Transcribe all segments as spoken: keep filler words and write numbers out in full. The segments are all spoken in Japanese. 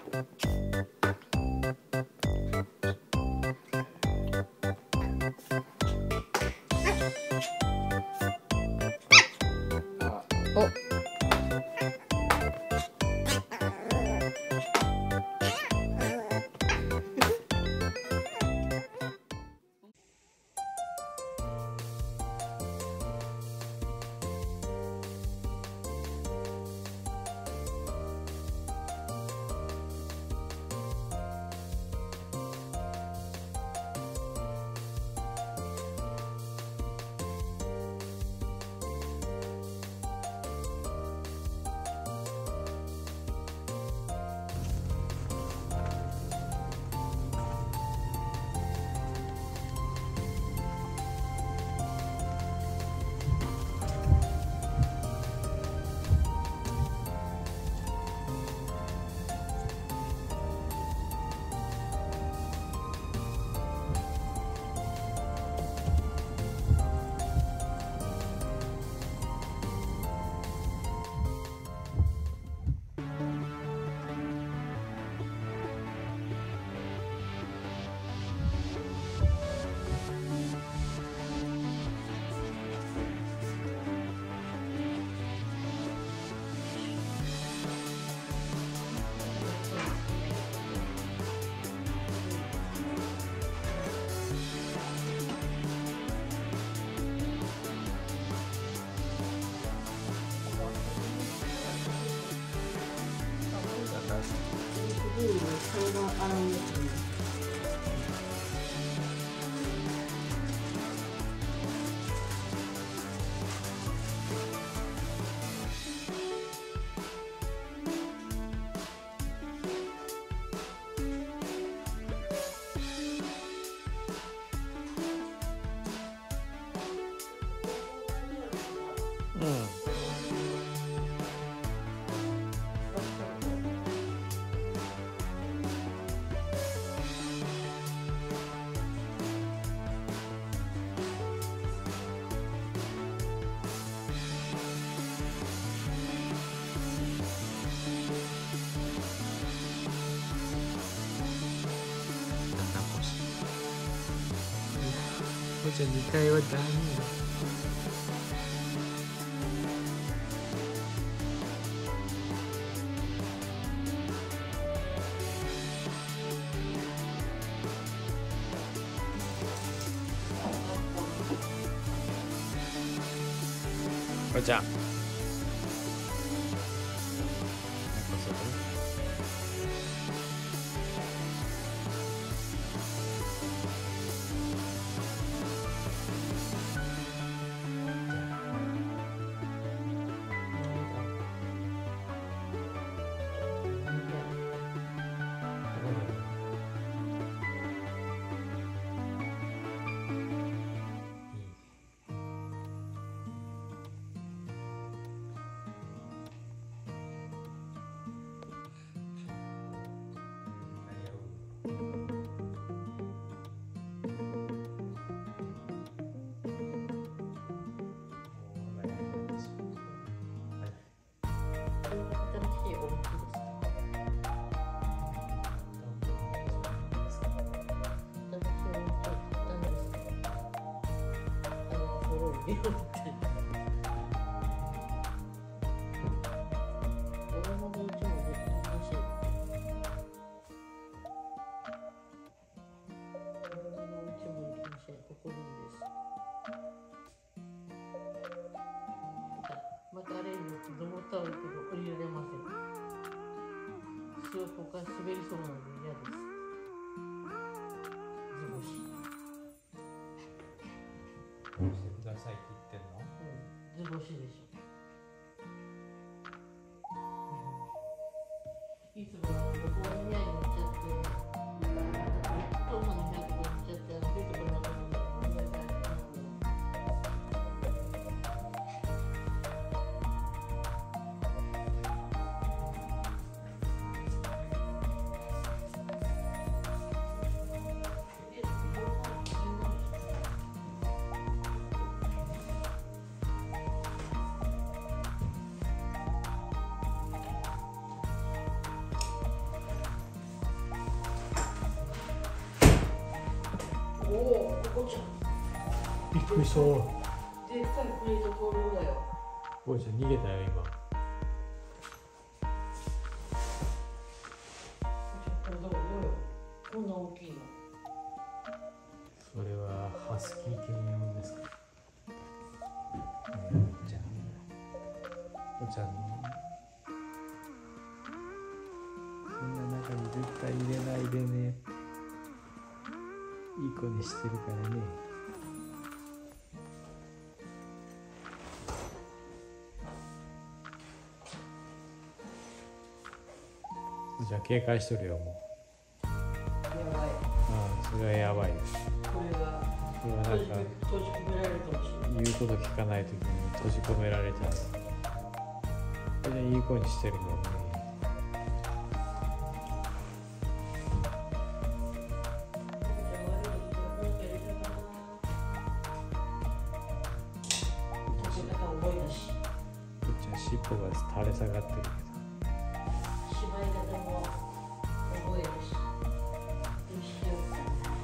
じゃにかいはダメよ。これじゃあ。 またあれに登ったらけど降りられません。すごいここから滑りそうなので嫌です。図星。 してくださいって言ってんの？ うん、図星でしょ。いつもなんかここに部屋に乗っちゃって、お父さんの部屋とかに行っちゃって、あのベッドの中におお、ここちゃん。 びっくりした。おでっかいプレート灯籠だよ。 うちゃん逃げたよ今。 これどうよ。こんな大きいの。 それはハスキー犬用ですか。おちゃん。おちゃん。そんな中に絶対入れないでね。いい子にしてるからね。じゃあ警戒しとるよもう。 やばい。 ああ、それはやばいです。 これはそれはなんか閉じ込められるかもしれない。 言うこと聞かないときに閉じ込められちゃう。それでいい子にしてるもんね。尻尾が垂れ下がってるけど。 芝居方も覚えるし。どうしようか。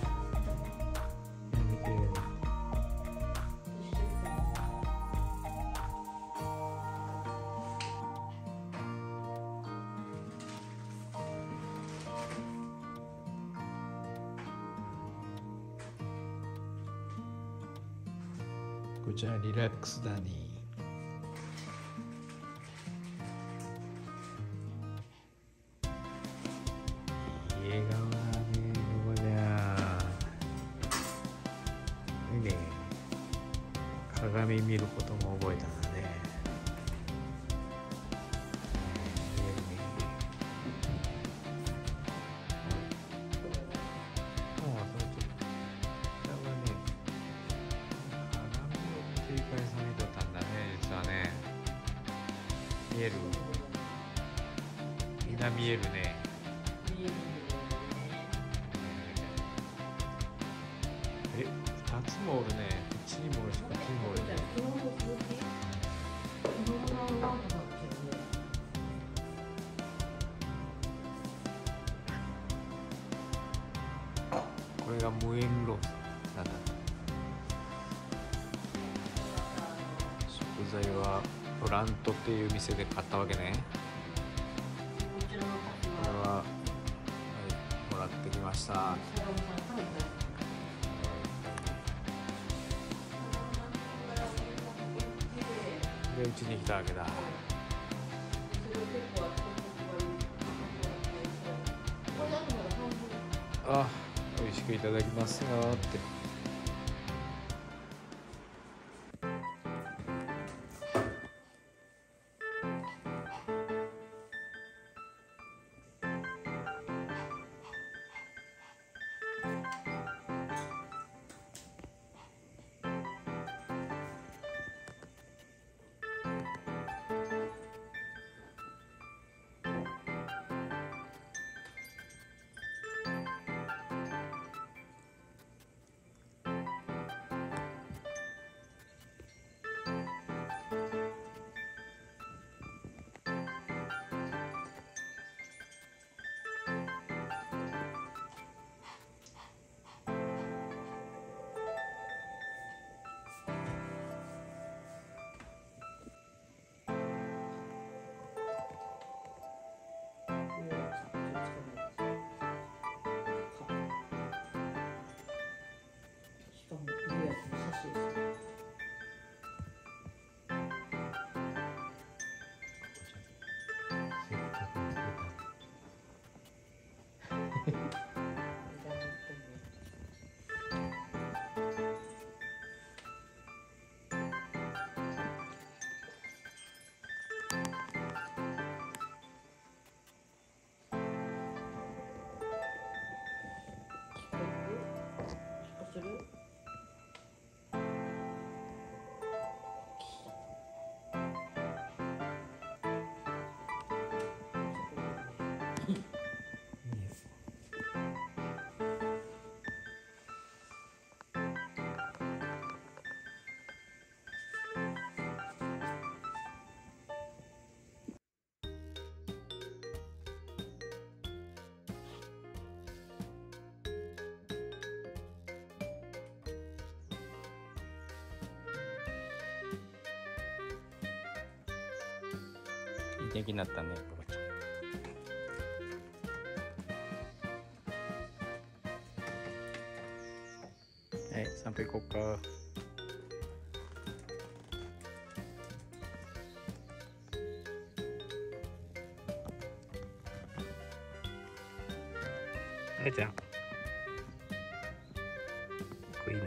やめてよ。 どうしようか。 こちらリラックスだね。笑顔だね、ここじゃ。いいね。鏡見ることも覚えたんだね。いいね。ああ、それちょっと。これはね、鏡を繰り返さ見とったんだね、実はね。見える？みんな見えるね。え、二つもおるね。こっちにもおるし、こっちにもおるね。これが無縁ロースなんだ。食材はプラントっていう店で買ったわけね。これは、はい、もらってきました。で、うちに来たわけだ。あ、美味しくいただきますよって。 元気になったね、おばちゃん。はい、散歩行こうか。あやちゃん。かっこいいね。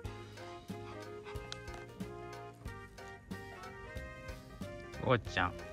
おばちゃん。